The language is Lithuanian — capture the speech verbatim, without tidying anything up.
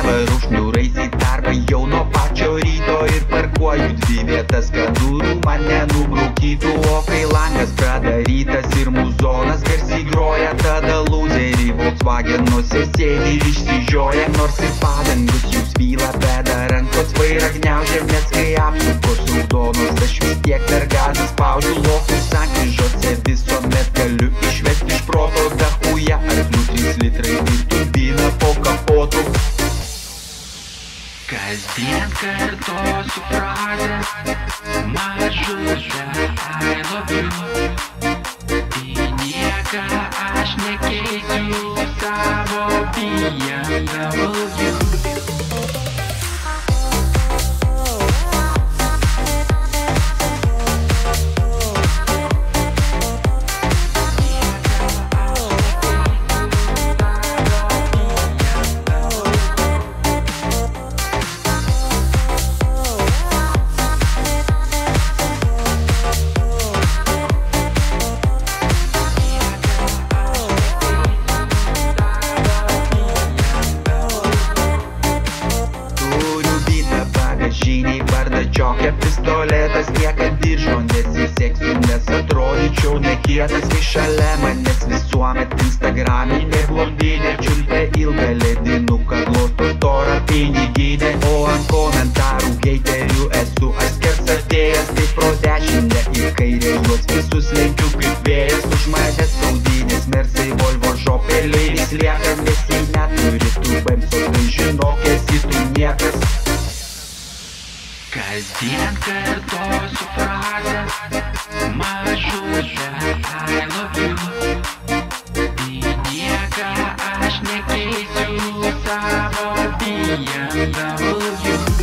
varu šniūrais į darbą jau nuo pačio ryto ir parkuoju dvi vietas, kad durų man nenubraukytų. O kai langas pradarytas ir muzonas garsiai groja, tada lūzeriai Volkswagenuose sėdi ir išsižioja. Nors ir padangus jų svyla, bet dar rankos vairą gniaužia, nes kai apsukos raudonos aš vis tiek per gazą spaudžiu. Lokų sankryžose visuomet galiu išvesti iš proto dachuja, arklių trys litrai ir turbina po kapotu. Kasdien kartosiu frazę mažutę I love you. Į nieką aš nekeisiu savo B M W. Bardačioke pistoletas, niekad diržo nesisėksiu, nes atrodyčiau nekietas. Kai šalia manęs visuomet instagraminė blondinė čiulpia ilgą ledinuką, glosto storą piniginę. O ant komentarų heiterių esu aš skersatėjas, tai pro dešinę į kairę juos visus lenkiu kaip vėjas. Už manęs saudinės mersai Volvo žopeliai vis lieka, nes jei neturi tų bemso, tai žinok esi tu niekas. Kasdien kartosiu frazę mažutę I love you. Į nieką aš nekeisiu savo B M W.